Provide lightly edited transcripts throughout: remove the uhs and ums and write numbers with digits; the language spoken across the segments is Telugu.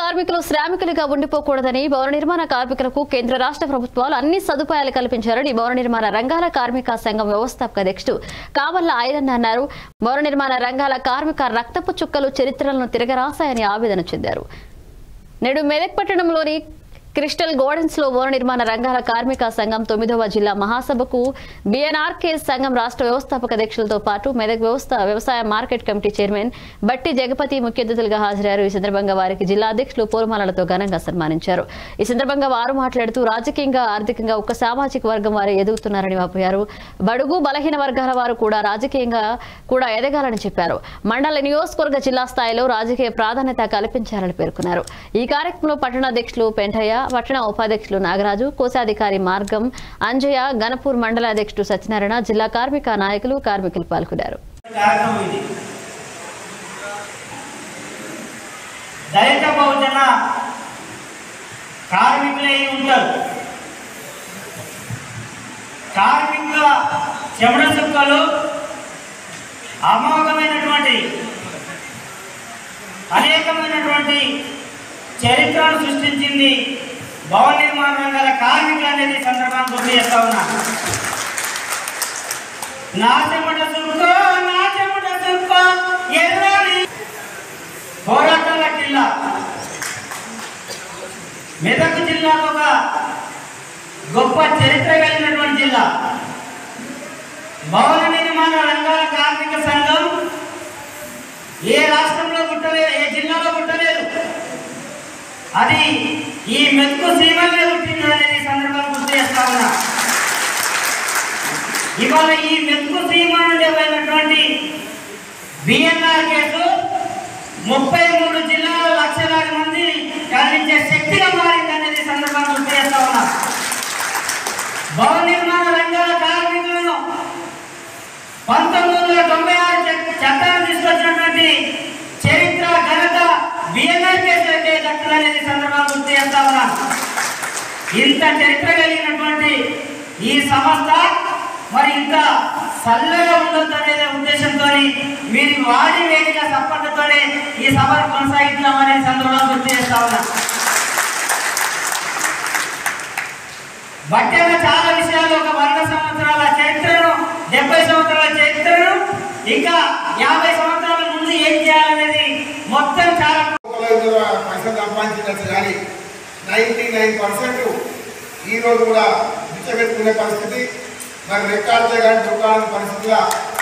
కార్మికులు శ్రామికులుగా ఉండిపోకూడదని భవన నిర్మాణ కార్మికులకు కేంద్ర రాష్ట్ర ప్రభుత్వాలు అన్ని సదుపాయాలు కల్పించారని భవన నిర్మాణ రంగాల కార్మిక సంఘం వ్యవస్థాపక అధ్యక్షుడు కావల్ల ఐరన్ అన్నారు. భవన నిర్మాణ రంగాల కార్మిక రక్తపు చుక్కలు చరిత్రలను తిరగరాశాయని ఆవేదన చెందారు. నేడు మెదక్ పట్టణంలోని క్రిస్టల్ గార్డెన్స్ లో భవన నిర్మాణ రంగాల కార్మిక సంఘం 9వ జిల్లా మహాసభకు బీఎన్ఆర్కే సంఘం రాష్ట్ర వ్యవస్థాపక అధ్యక్షులతో పాటు మెదక్ వ్యవసాయ మార్కెట్ కమిటీ చైర్మన్ బట్టి జగపతి ముఖ్య అతిథులుగా హాజరయ్యారు. ఈ సందర్భంగా వారికి జిల్లా అధ్యక్షులు పూలమాలలతో ఘనంగా సన్మానించారు. ఈ సందర్భంగా వారు మాట్లాడుతూ రాజకీయంగా ఆర్థికంగా ఒక సామాజిక వర్గం వారే ఎదుగుతున్నారని వాపోయారు. బడుగు బలహీన వర్గాల వారు కూడా రాజకీయంగా కూడా ఎదగాలని చెప్పారు. మండల నియోజకవర్గ జిల్లా స్థాయిలో రాజకీయ ప్రాధాన్యత కల్పించాలని పేర్కొన్నారు. ఈ కార్యక్రమంలో పట్టణ అధ్యక్షులు పెంటయ్య, పట్టణ ఉపాధ్యక్షులు నాగరాజు, కోశాధికారి మార్గం అంజయ్య, గణపూర్ మండల అధ్యక్షుడు సత్యనారాయణ, జిల్లా కార్మిక నాయకులు కార్మికులు పాల్గొన్నారు. దళిత బహుజన కార్మికులే ఉంటారు. కార్మికుల చెమట చుక్కలు అమోఘమైనటువంటి అనేకమైనటువంటి చరిత్రను సృష్టించింది భవన నిర్మాణ రంగాల కార్మికులు అనేది సందర్భాన్ని గుర్తు చేస్తా ఉన్నా. నా చెమట చుక్క ఎర్రని పోరాటాల జిల్లా మెదక్ జిల్లాకు ఒక గొప్ప చరిత్ర కలిగినటువంటి జిల్లా. భవన నిర్మాణ రంగాల కార్మిక సంఘం ఏ రాష్ట్రంలో పుట్టలేదు, ఏ జిల్లాలో పుట్టలేదు. అది ఈ మెతుకు సీమలే పుట్టింది అనేది సందర్భంగా గుర్తు చేస్తా ఉన్నా. ఇవాళ ఈ మెతుకు సీమ నుండి పోయినటువంటి బీఎన్ఆర్ కేసు 33 జిల్లాల లక్షలాది మంది కల్పించే శక్తిగా మారింది అనేది సందర్భంగా గుర్తు చేస్తా ఉన్నా. భవన నిర్మాణ రంగాల కార్మికులను 1996 చట్టాన్ని తీసుకొచ్చినటువంటి చరిత్ర ఘనత బీఎన్ఆర్ కేసు అయితే దక్కులనేది సందర్భంగా గుర్తు చేస్తా ఉన్నా. ఇంత చరిత్ర కలిగినటువంటి ఈ సంస్థ మరి ఇంత చల్లగా ఉండొద్దు అనేది ఉద్దేశంతో మీరు వాడి వేదిక సపోర్టుతో ఈ సభను కొనసాగిద్దామనే సందర్భంగా గుర్తు చేస్తా ఉన్నా. బట్టెల చాలా విషయాలు ఒక 100 సంవత్సరాల చరిత్రను, 70 సంవత్సరాల చరిత్రను, ఇంకా 50 సంవత్సరాల ముందు ఏం చేయాలనేది మొత్తం చాలా పైసలు సంపాదించవచ్చు. కానీ 99% ఈరోజు కూడా బిచ్చబెట్టుకునే పరిస్థితి, మరి రెక్కాడితే కానీ దుకాణ పరిస్థితిగా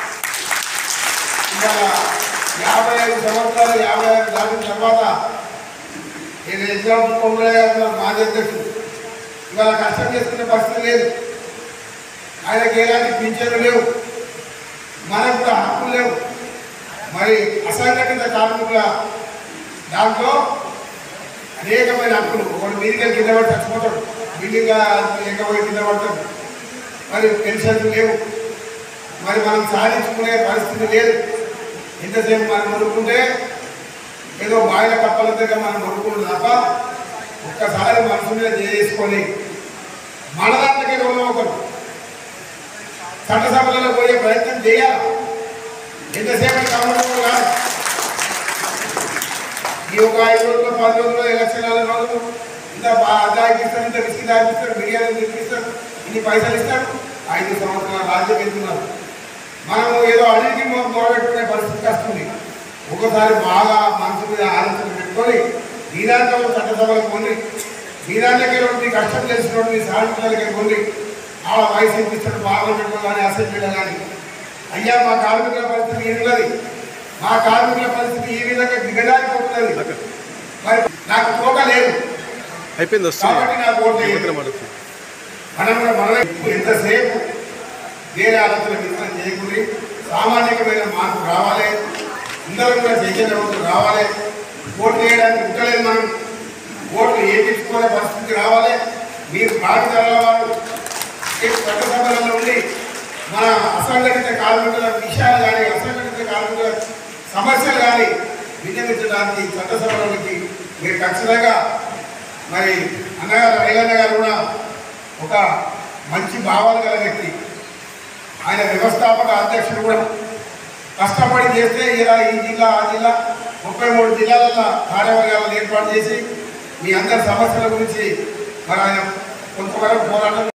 ఇవాళ 55 సంవత్సరాలు 56 దాటిన తర్వాత నేను ఎగ్జాంపుల్ మాజీ అధ్యక్షుడు ఇవాళ కష్టం చేసుకునే పరిస్థితి లేదు. ఆయనకి ఎలాంటి పింఛన్లు లేవు, మనకు కూడా హక్కులు లేవు. మరి అసంఘటిత కార్మికుల దాంట్లో అనేకమైన హక్కులు, ఒకటి మీదిగా కింద పడి చచ్చిపోతాడు, బిల్డింగ్ ఎక్కబోయి కింద పడతాడు, మరి పెన్షన్లు లేవు, మరి మనం సాధించుకునే పరిస్థితి లేదు. ఎంతసేపు మనం మొరుకుంటే ఏదో బాయిల కప్పల దగ్గర మనం మొరుకుంటుంది తప్ప ఒక్కసారి మనసు మీద చేసుకొని మన దాంట్లోకే రోజు ఒకరు చట్టసభలలో పోయే ప్రయత్నం చేయాలి. ఎంతసేపు కావడం కాదు. ఈ ఒక 5 రోజులు 10 రోజులు ఎలక్షన్ రోజులు ఇంత దాగిస్తారు, ఇంత రిస్క్ దాగిస్తారు, బిర్యానీ తిప్పిస్తారు, ఇన్ని పైసలు ఇస్తారు. 5 సంవత్సరాల రాజ్యం వెళ్తున్నారు. మనం ఏదో అడిగి మొదలుపెట్టుకునే పరిస్థితి వస్తుంది. ఒకసారి బాగా మనసు మీద ఆలోచన పెట్టుకొని నీరాంతో చట్టసభలకు కొన్ని నీరాంతకే మీ కష్టం తెలిసిన మీ సాధించాలకే కొన్ని ఆ వయసు ఇప్పిస్తారు, పార్లమెంట్లో కానీ అసెంబ్లీలో కానీ. అయ్యా మా కార్మికుల పరిస్థితి ఉన్నది, మా కార్మికుల పరిస్థితి ఈ విధంగా దిగజారిపోతున్నది. మరి నాకు కోట లేదు కాబట్టి నాకు ఓటు లేదు. మనం ఎంతసేపు వేరే ఆలోచన విధానం చేయకూడదు. సామాజికమైన మార్పు రావాలి, అందరూ కూడా చైతన్యవంతులు రావాలి. ఓట్లు వేయడానికి ఉండలేదు, మనం ఓట్లు వేయించుకునే పరిస్థితి రావాలి. మీరు బాధితుల వారు చట్టసభలలో ఉండి మన అసంఘటిత కార్మికుల విషయాలు కానీ అసంఘటిత కార్మికుల సమస్యలు కానీ వినియోగించడానికి చట్టసభలోకి మీరు ఖచ్చితంగా మరి అన్నగారు ఐలన్న గారు కూడా ఒక మంచి భావాలు గల వ్యక్తి. ఆయన వ్యవస్థాపక అధ్యక్షుడు కూడా కష్టపడి చేస్తే ఈ జిల్లా ఆ జిల్లా 33 జిల్లాలలో కార్యవర్గాలను ఏర్పాటు చేసి మీ అందరి సమస్యల గురించి మరి ఆయన కొంతవరకు పోరాటం